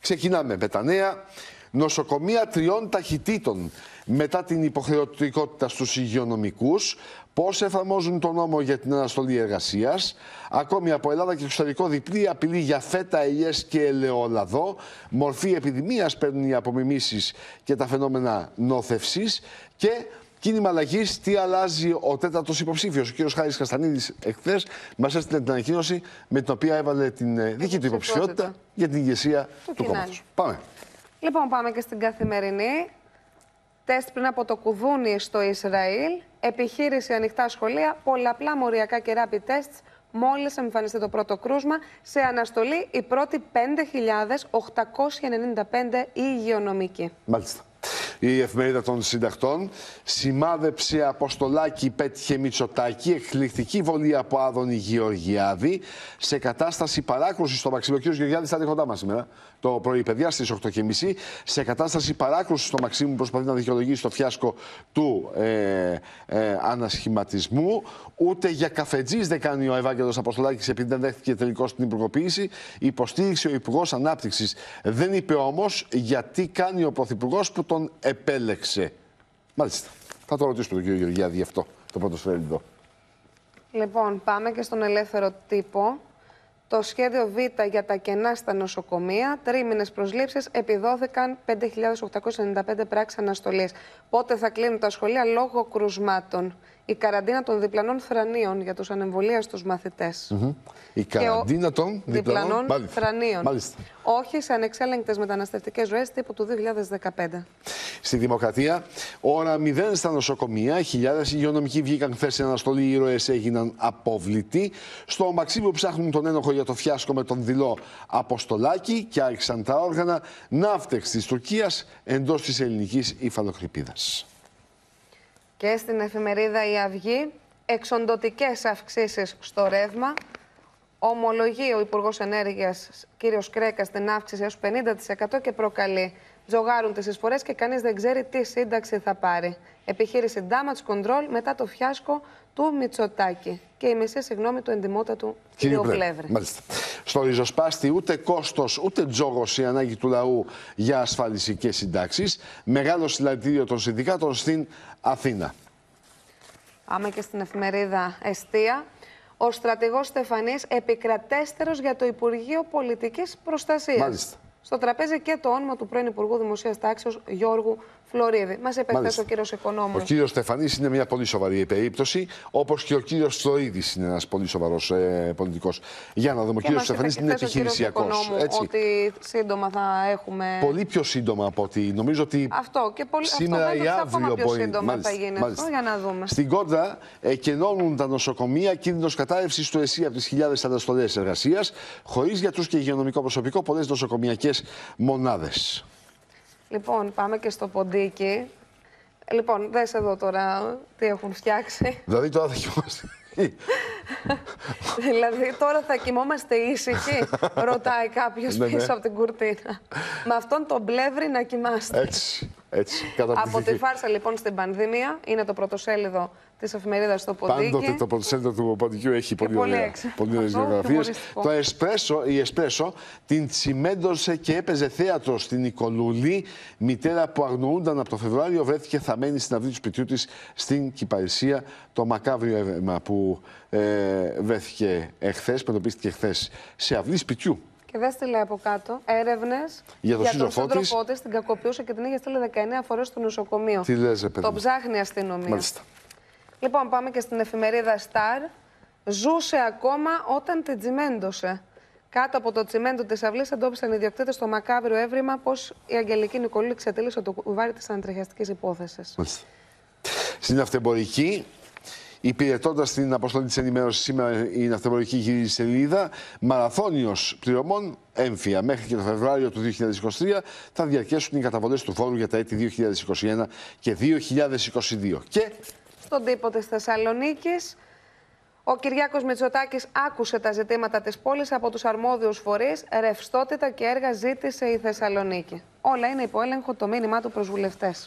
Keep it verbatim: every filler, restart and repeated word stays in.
Ξεκινάμε με τα νέα. Νοσοκομεία τριών ταχυτήτων μετά την υποχρεωτικότητα στους υγειονομικούς. Πώς εφαρμόζουν τον νόμο για την αναστολή εργασίας. Ακόμη από Ελλάδα και εξωτερικό διπλή απειλή για φέτα, ελιές και ελαιόλαδο. Μορφή επιδημίας παίρνουν οι απομιμήσεις και τα φαινόμενα νόθευσης. Και κίνημα αλλαγής, τι αλλάζει ο τέταρτος υποψήφιος. Ο κύριος Χάρης Καστανίδης εχθές μας έστειλε την ανακοίνωση με την οποία έβαλε την δική του υποψηφιότητα για την ηγεσία του, του κόμματος. Πάμε. Λοιπόν, πάμε και στην καθημερινή. Τεστ πριν από το κουδούνι στο Ισραήλ. Επιχείρηση ανοιχτά σχολεία. Πολλαπλά μοριακά και rapid tests. Μόλις εμφανιστεί το πρώτο κρούσμα. Σε αναστολή οι πρώτοι πέντε χιλιάδες οκτακόσιοι ενενήντα πέντε υγειονομικοί. Μάλιστα. Η εφημερίδα των συντακτών σημάδεψε Αποστολάκη, πέτυχε Μητσοτάκη, εκπληκτική βολή από Άδωνη Γεωργιάδη σε κατάσταση παράκρουσης στο Μαξίμου. Ο κ. Γεωργιάδης θα είναι κοντά μας σήμερα το πρωί, παιδιά, στις οκτώ και μισή. Σε κατάσταση παράκρουσης στο Μαξίμου προσπαθεί να δικαιολογήσει το φιάσκο του ε, ε, ανασχηματισμού. Ούτε για καφετζής δεν κάνει ο Ευάγγελος Αποστολάκης επειδή δεν δέχτηκε τελικώς την υπουργοποίηση. Υποστήριξε ο Υπουργός Ανάπτυξης. Δεν είπε όμως γιατί κάνει ο Πρωθυπουργός που τον επέλεξε. Μάλιστα. Θα το ρωτήσουμε τον κύριο Γεωργιάδη γι' αυτό το πρώτο σφαίριλδο. Λοιπόν, πάμε και στον ελεύθερο τύπο. Το σχέδιο Β για τα κενά στα νοσοκομεία. Τρίμηνες προσλήψεις επιδόθηκαν πέντε χιλιάδες οκτακόσιοι ενενήντα πέντε πράξεις αναστολής. Πότε θα κλείνουν τα σχολεία λόγω κρουσμάτων. Η καραντίνα των διπλανών θρανίων για τους ανεμβολίαστους μαθητές. Mm-hmm. Η καραντίνα των διπλανών, διπλανών θρανίων. Μάλιστα. Όχι σε ανεξέλεγκτες μεταναστευτικές ροές τύπου του δύο χιλιάδες δεκαπέντε. Στη Δημοκρατία, ώρα μηδέν στα νοσοκομεία. Χιλιάδες υγειονομικοί βγήκαν χθες σε αναστολή. Οι ήρωες έγιναν απόβλητοι. Στο Μαξίμου ψάχνουν τον ένοχο για το φιάσκο με τον δειλό Αποστολάκη και άρχισαν τα όργανα ναύτεξ της Τουρκίας εντός της ελληνικής υφαλοκρηπίδας. Και στην εφημερίδα Η Αυγή, εξοντωτικές αυξήσεις στο ρεύμα. Ομολογεί ο Υπουργός Ενέργειας κ. Κρέκας την αύξηση έως πενήντα τοις εκατό και προκαλεί. Τζογάρουν τις εισφορές και κανείς δεν ξέρει τι σύνταξη θα πάρει. Επιχείρηση damage control μετά το φιάσκο του Μητσοτάκη. Και η μισή συγγνώμη του εντιμότατου κ. Πλεύρη. Μάλιστα. Στο ριζοσπάστη ούτε κόστος ούτε τζόγος η ανάγκη του λαού για ασφάλιση και συντάξεις. Μεγάλο συλλαλητήριο των συνδικάτων στην Αθήνα. Πάμε και στην εφημερίδα Εστία. Ο στρατηγός Στεφανής επικρατέστερος για το Υπουργείο Πολιτικής Προστασίας. Μάλιστα. Στο τραπέζι και το όνομα του πρώην Υπουργού Δημοσίας Τάξεως Γιώργου Φλωρίδη. Μας είπε χθες ο κύριος Οικονόμου. Ο κύριος Στεφανής είναι μια πολύ σοβαρή περίπτωση, όπως και ο κύριος Φλωρίδης είναι ένας πολύ σοβαρός ε, πολιτικός. Για να δούμε, ο κύριος Στεφανής είναι επιχειρησιακός. Ότι σύντομα θα έχουμε. Πολύ πιο σύντομα από ότι νομίζω ότι. Αυτό και πολύ σήμερα ή αύριο πιο μπορεί. Σύντομα Μάλιστα, θα γίνει μάλιστα. αυτό, για να δούμε. Στην Κόντρα, εκενώνουν τα νοσοκομεία, κίνδυνος κατάρρευσης του ΕΣΥ από τις χιλιάδες αναστολές εργασίας, χωρίς γιατρούς και υγειονομικό προσωπικό, πολλές νοσοκομιακές μονάδες. Λοιπόν, πάμε και στο ποντίκι. Λοιπόν, δες εδώ τώρα τι έχουν φτιάξει. Δηλαδή τώρα θα κοιμόμαστε. Δηλαδή τώρα θα κοιμόμαστε ήσυχοι, ρωτάει κάποιος ναι, πίσω ναι. από την κουρτίνα. Με αυτόν τον Πλεύρη να κοιμάστε. Έτσι, έτσι. Από τη φάρσα λοιπόν στην πανδημία, είναι το πρωτοσέλιδο της εφημερίδας στο Ποντίκι. Πάντοτε το πρωτοσέλιδο του Ποντικιού έχει πολύ, πολύ ωραία, πολύ ωραίες βιογραφίες. Το Εσπρέσο, η Εσπρέσο την τσιμέντωσε και έπαιζε θέατρο στην Νικολούλη. Μητέρα που αγνοούνταν από το Φεβρουάριο βρέθηκε θαμμένη στην αυλή του σπιτιού της στην Κυπαρισία. Το μακάβριο αίμα που ε, βρέθηκε εχθές, πρωτοποιήθηκε εχθές σε αυλή σπιτιού. Και δεν στείλε από κάτω έρευνες για, το για σύντροφό τον σύντροφό της, την κακοποιούσε και την είχε στείλει δεκαεννέα φορές στο νοσοκομείο. Τι λες, ρε παιδί. Το ψάχνει η αστυνομία. Μάλιστα. Λοιπόν, πάμε και στην εφημερίδα Star. Ζούσε ακόμα όταν την τσιμέντωσε. Κάτω από το τσιμέντο της αυλής εντόπισαν οι ιδιοκτήτες στο μακάβριο έβριμα πως η Αγγελική Νικολούλη ξετέλεσε το κουβάρι της ανατριχιαστικής υπόθεσης. Μάλιστα. Στην αυτεμπορική, υπηρετώντας την αποστολή της ενημέρωσης, σήμερα η ναυτεμπορική γυρίζει σελίδα. Μαραθώνιος πληρωμών έμφυα. Μέχρι και το Φεβρουάριο του δύο χιλιάδες είκοσι τρία θα διαρκέσουν οι καταβολές του φόρου για τα έτη δύο χιλιάδες είκοσι ένα και δύο χιλιάδες είκοσι δύο. Και στον τύπο της Θεσσαλονίκης, ο Κυριάκος Μητσοτάκης άκουσε τα ζητήματα της πόλης από τους αρμόδιους φορείς. Ρευστότητα και έργα ζήτησε η Θεσσαλονίκη. Όλα είναι υπό έλεγχο, το μήνυμά του προς βουλευτές.